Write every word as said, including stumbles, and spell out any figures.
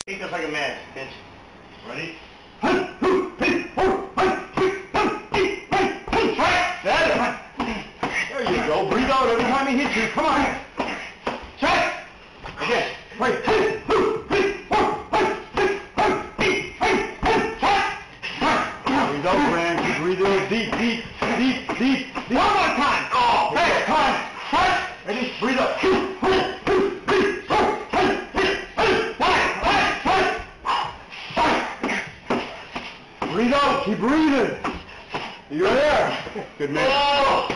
Take this like a man, bitch. Ready? There you go. Breathe out every time he hits you. Come on. Check. Again. Wait. There you go, Grant. Keep breathing deep, deep, deep, deep, deep. One more time. Oh, hey, come on. Check. Ready? Breathe up. Breathe out. Keep breathing. You're there. Good man. Oh.